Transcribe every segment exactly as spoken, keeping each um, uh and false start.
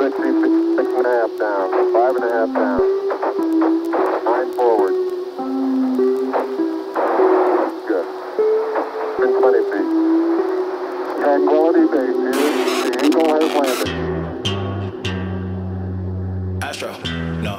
sixty feet, six and a half down, five and a half down, nine forward. Good. In twenty feet. Tranquility Base here. The Eagle has landed. Astro, no.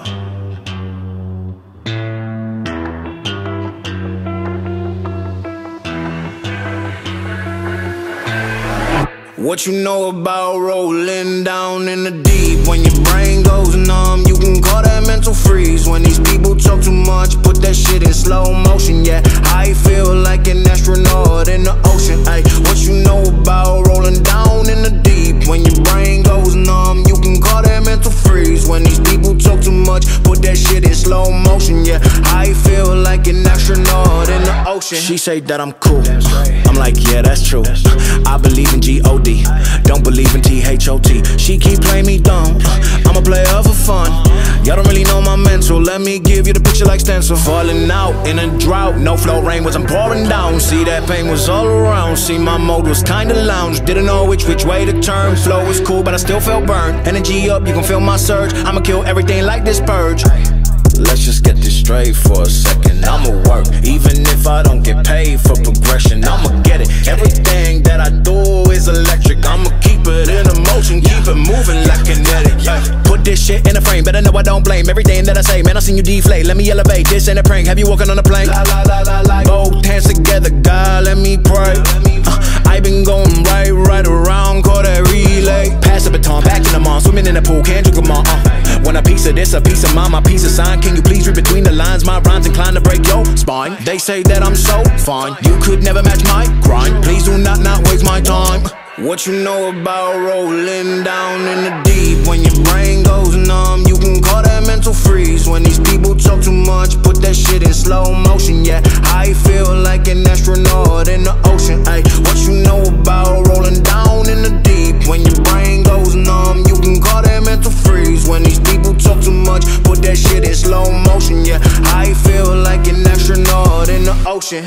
What you know about rolling down in the deep? When your brain goes numb, you can call that mental freeze. When these people talk too much, put that shit in slow motion. Yeah, I feel like an astronaut in the ocean. Ay, what you know about rolling down in the deep? When your brain goes numb, you can call that mental freeze. When these people talk too much, put that shit in slow motion. Yeah, I feel like an astronaut in the ocean. She say that I'm cool, I'm like, yeah, that's true. I believe in G O D, don't believe in T H O T. She keep playing me dumb, I'm a player for fun. Y'all don't really know my mental, let me give you the picture like stencil. Falling out in a drought, no flow, rain wasn't pouring down. See, that pain was all around, see, my mode was kinda lounge. Didn't know which which way to turn, flow was cool but I still felt burned. Energy up, you can feel my surge, I'ma kill everything like this purge. Let's just get this straight for a second. I'ma work, even if I don't get paid for progression. I'ma get it, everything that I do is electric. I'ma keep it in motion, keep it moving like kinetic. Yeah. Put this shit in a frame, better know I don't blame everything that I say. Man, I seen you deflate, let me elevate, this ain't a prank. Have you walking on a plane? La, la, la, la, la. Both hands together, God, let me pray. uh, I been going right, right around, call that relay. Pass the baton, back in the mall, swimming in the pool, can't drink them all. uh. Want a piece of this, a piece of mine, my piece of sign. Can you please read between the lines? My rhymes inclined to break your spine. They say that I'm so fine, you could never match my grind. Please do not not waste my time. What you know about rolling down in the deep? When your brain goes numb, you can call that mental freeze. When these people talk too much, put that shit in slow motion. Yeah, I feel like an astronaut in the ocean. Ay, what you know about rolling down in the deep? When your brain goes numb, you can call that mental freeze. When these people talk too much, put that shit in slow motion. Yeah, I feel like an astronaut in the ocean.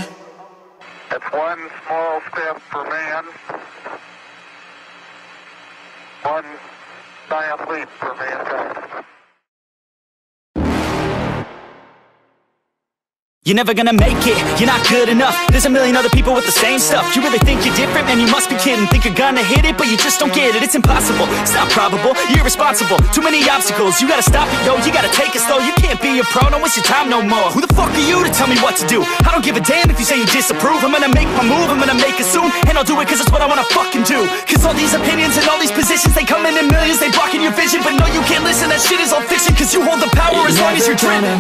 It's one small step for man, one giant leap for mankind. You're never gonna make it, you're not good enough. There's a million other people with the same stuff. You really think you're different? Man, you must be kidding. Think you're gonna hit it, but you just don't get it. It's impossible, it's not probable, you're irresponsible. Too many obstacles, you gotta stop it, yo. You gotta take it slow, you can't be a pro. Don't waste your time no more. Who the fuck are you to tell me what to do? I don't give a damn if you say you disapprove. I'm gonna make my move, I'm gonna make it soon. And I'll do it cause it's what I wanna fucking do. Cause all these opinions and all these positions, they come in in millions, they blocking your vision. But no, you can't listen, that shit is all fiction. Cause you hold the power you're as long as you're driven.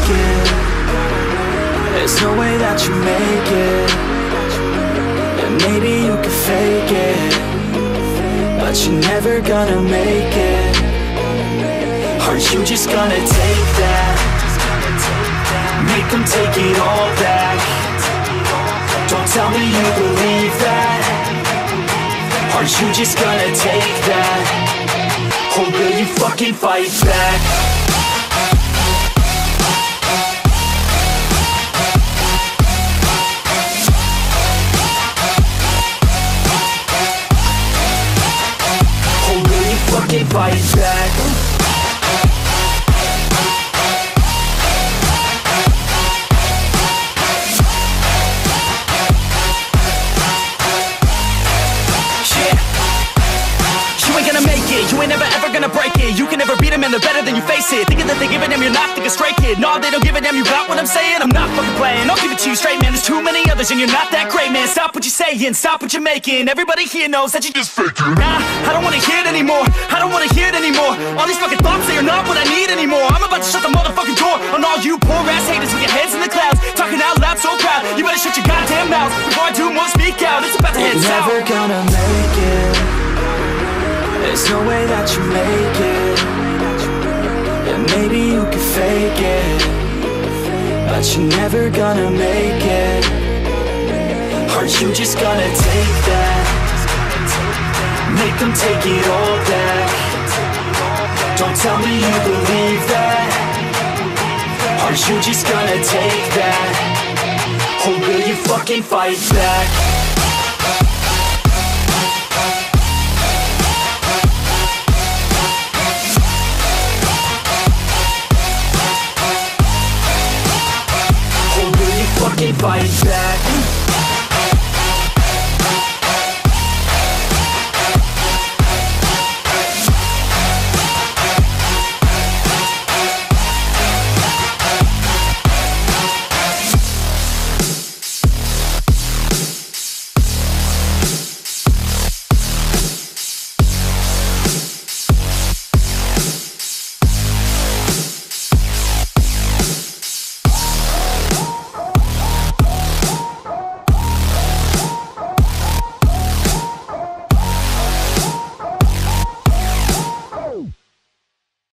There's no way that you make it. And maybe you can fake it, but you're never gonna make it. Are you just gonna take that? Make them take it all back. Don't tell me you believe that. Are you just gonna take that? Or will you fucking fight back? Fight back. You ain't never ever gonna break it. You can never beat them and they're better than you face it. Thinking that they give a damn, you're not thinking straight, kid. No, they don't give a damn, you got what I'm saying? I'm not fucking playing, I'll give it to you straight, man. There's too many others and you're not that great, man. Stop what you're saying, stop what you're making. Everybody here knows that you just faking. Nah, I don't wanna hear it anymore, I don't wanna hear it anymore. All these fucking thoughts, they are not what I need anymore. I'm about to shut the motherfucking door on all you poor ass haters with your heads in the clouds, talking out loud so proud. You better shut your goddamn mouth before I do more speak out. It's about to head south. You're never gonna make it. There's no way that you make it. And maybe you can fake it, but you're never gonna make it. Are you just gonna take that? Make them take it all back. Don't tell me you believe that. Are you just gonna take that? Or will you fucking fight back? fight back.